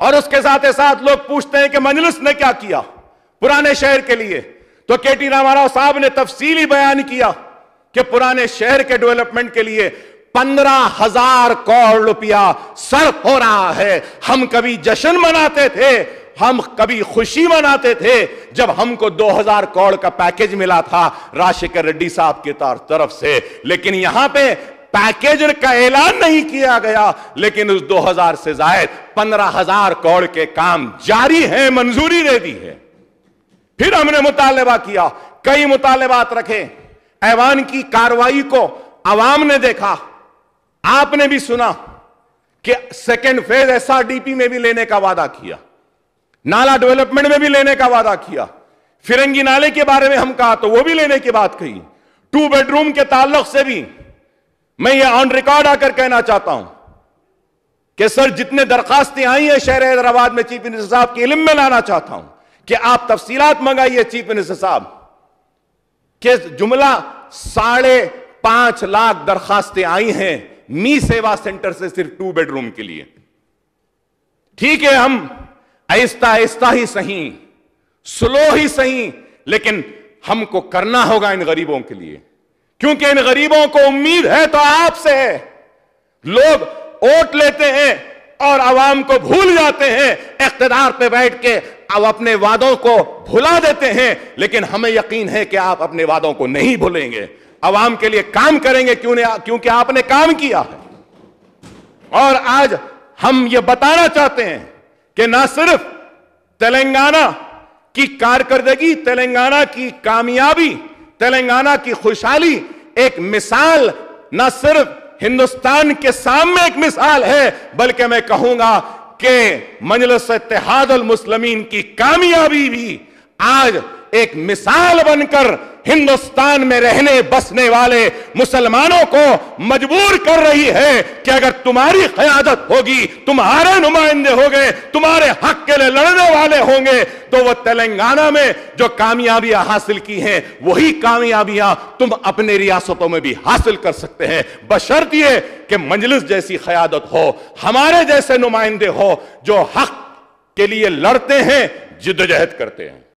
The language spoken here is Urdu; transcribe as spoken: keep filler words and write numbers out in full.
اور اس کے ساتھ ساتھ لوگ پوچھتے ہیں کہ مجلس نے کیا کیا پرانے شہر کے لیے، تو کے ٹی راما راؤ صاحب نے تفصیلی بیان کیا کہ پرانے شہر کے ڈیولپمنٹ کے لیے پندرہ ہزار کروڑ روپیہ صرف ہو رہا ہے۔ ہم کبھی جشن مناتے تھے، ہم کبھی خوشی مناتے تھے جب ہم کو دو ہزار کروڑ کا پیکیج ملا تھا راشیکر ریڈی صاحب کی طرف سے، لیکن یہاں پہ پیکیج کا اعلان نہیں کیا گیا، لیکن اس دو ہزار سے زائد پندرہ ہزار کروڑ کے کام جاری ہیں، منظوری دے دی ہے۔ پھر ہم نے مطالبہ کیا، کئی مطالبات رکھے، ایوان کی کارروائی کو عوام نے دیکھا، آپ نے بھی سنا کہ second phase S R D P میں بھی لینے کا وعدہ کیا، نالا ڈیولپمنٹ میں بھی لینے کا وعدہ کیا، فرنگی نالے کے بارے میں ہم کہا تو وہ بھی لینے کی بات کہی، ٹو بیڈ روم کے تعلق سے بھی میں یہ آن ریکارڈ آ کر کہنا چاہتا ہوں کہ سر جتنے درخواستیں آئی ہیں شہر حیدرآباد میں چیف منسٹر صاحب کے علم میں لانا چاہتا ہوں کہ آپ تفصیلات منگائیے چیف منسٹر صاحب کہ جملہ ساڑھے پانچ لاکھ درخواستیں آئی ہیں می سیوا سینٹر سے صرف ٹو بیڈ روم کے لیے۔ ٹھیک ہے، ہم آہستہ آہستہ ہی صحیح، سلو ہی صحیح، لیکن ہم کو کرنا ہوگا ان غریبوں کے لیے، کیونکہ ان غریبوں کو امید ہے تو آپ سے ہے۔ لوگ ووٹ لیتے ہیں اور عوام کو بھول جاتے ہیں، اقتدار پہ بیٹھ کے اب اپنے وعدوں کو بھلا دیتے ہیں، لیکن ہمیں یقین ہے کہ آپ اپنے وعدوں کو نہیں بھولیں گے، عوام کے لیے کام کریں گے، کیونکہ آپ نے کام کیا ہے۔ اور آج ہم یہ بتانا چاہتے ہیں کہ نہ صرف تلنگانہ کی کارکردگی، تلنگانہ کی کامیابی، تلنگانہ کی خوشحالی ایک مثال نہ صرف ہندوستان کے سامنے ایک مثال ہے، بلکہ میں کہوں گا کہ مجلس اتحاد المسلمین کی کامیابی بھی آج ایک مثال بن کر ہندوستان میں رہنے بسنے والے مسلمانوں کو مجبور کر رہی ہے کہ اگر تمہاری قیادت ہوگی، تمہارے نمائندے ہو گئے، تمہارے حق کے لیے لڑنے والے ہوں گے، تو وہ تلنگانہ میں جو کامیابیاں حاصل کی ہیں وہی کامیابیاں تم اپنے ریاستوں میں بھی حاصل کر سکتے ہیں، بشرط یہ کہ مجلس جیسی قیادت ہو، ہمارے جیسے نمائندے ہو جو حق کے لیے لڑتے ہیں، جدوجہد کرتے ہیں۔